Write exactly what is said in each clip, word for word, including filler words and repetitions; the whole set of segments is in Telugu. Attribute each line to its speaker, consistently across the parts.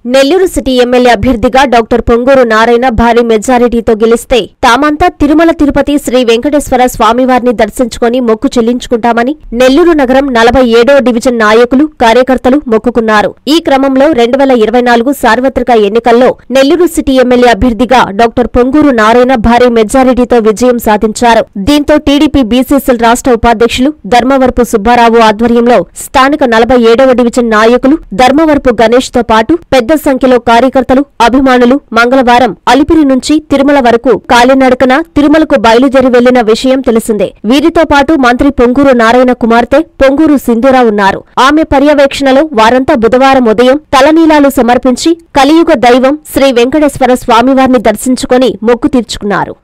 Speaker 1: నెల్లూరు సిటీ ఎమ్మెల్యే అభ్యర్థిగా డాక్టర్ పొంగూరు నారాయణ భారీ మెజారిటీతో గెలిస్తే తామంతా తిరుమల తిరుపతి శ్రీ వెంకటేశ్వర స్వామివారిని దర్శించుకుని మొక్కు చెల్లించుకుంటామని నెల్లూరు నగరం నలభై ఏడవ డివిజన్ నాయకులు కార్యకర్తలు మొక్కుకున్నారు. ఈ క్రమంలో రెండు వేల ఇరవై నాలుగు సార్వత్రిక ఎన్నికల్లో నెల్లూరు సిటీ ఎమ్మెల్యే అభ్యర్థిగా డాక్టర్ పొంగూరు నారాయణ భారీ మెజారిటీతో విజయం సాధించారు. దీంతో టీడీపీ బీసీసీఎల్ రాష్ట్ర ఉపాధ్యక్షులు ధర్మవరపు సుబ్బారావు ఆధ్వర్యంలో స్థానిక నలభై ఏడవ డివిజన్ నాయకులు ధర్మవరపు గణేష్ తో పాటు పెద్ద సంఖ్యలో కార్యకర్తలు అభిమానులు మంగళవారం అలిపిరి నుంచి తిరుమల వరకు కాలినడకన తిరుమలకు బయలుదేరి వెళ్లిన విషయం తెలిసిందే. వీరితో పాటు మంత్రి పొంగూరు నారాయణ కుమార్తె పొంగూరు సింధూర ఉన్నారు. ఆమె పర్యవేక్షణలో వారంతా బుధవారం ఉదయం తలనీలాలు సమర్పించి కలియుగ దైవం శ్రీ వెంకటేశ్వర స్వామివారిని దర్శించుకుని మొక్కు తీర్చుకున్నారు.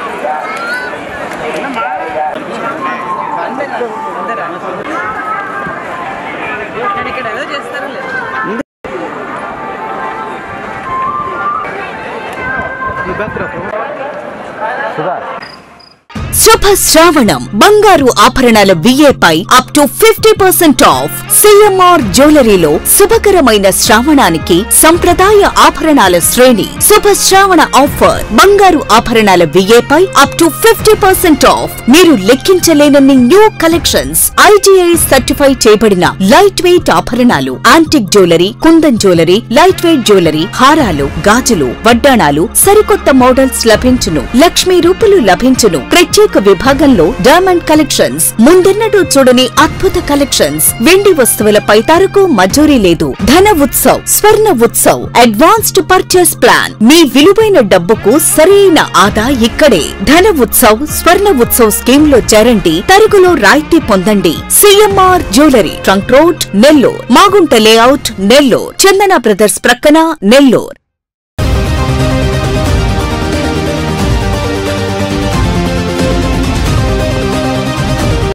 Speaker 2: శుభ శ్రావణం బంగారు ఆభరణాల విఏపై up to fifty percent off. CMR జ్యువెలరీలో శుభకరమైన శ్రావణానికి సంప్రదాయ ఆభరణాల శ్రేణి. శుభ శ్రావణ ఆఫర్ బంగారు ఆభరణాల విఏపై up to fifty percent off. మీరు లెక్కించలేనన్ని న్యూ కలెక్షన్స్. ఐటీఐ సర్టిఫై చేయబడిన లైట్ వెయిట్ ఆభరణాలు, antique jewellery, kundan jewellery, light weight jewellery, హారాలు, గాజులు, వడ్డాణాలు, సరికొత్త మోడల్స్ లభించును. లక్ష్మీ రూపులు లభించును. ప్రత్యేక విభాగంలో డైమండ్ కలెక్షన్స్, ముందెన్నడూ చూడని అద్భుత కలెక్షన్స్. వెండి వస్తువులపై తరకు మజూరీ లేదు. ధన ఉత్సవ్, స్వర్ణ ఉత్సవ్, అడ్వాన్స్డ్ పర్చేస్ ప్లాన్. మీ విలువైన డబ్బుకు సరైన ఆదా ఇక్కడే. ధన ఉత్సవ్, స్వర్ణ ఉత్సవ్ స్కీమ్ లో చేరండి. తరుగులో రాయితీ పొందండి. CMR jewellery, trunk road, Nellore. Magunta layout, Nellore. Chandana brothers ప్రక్కన, నెల్లూరు.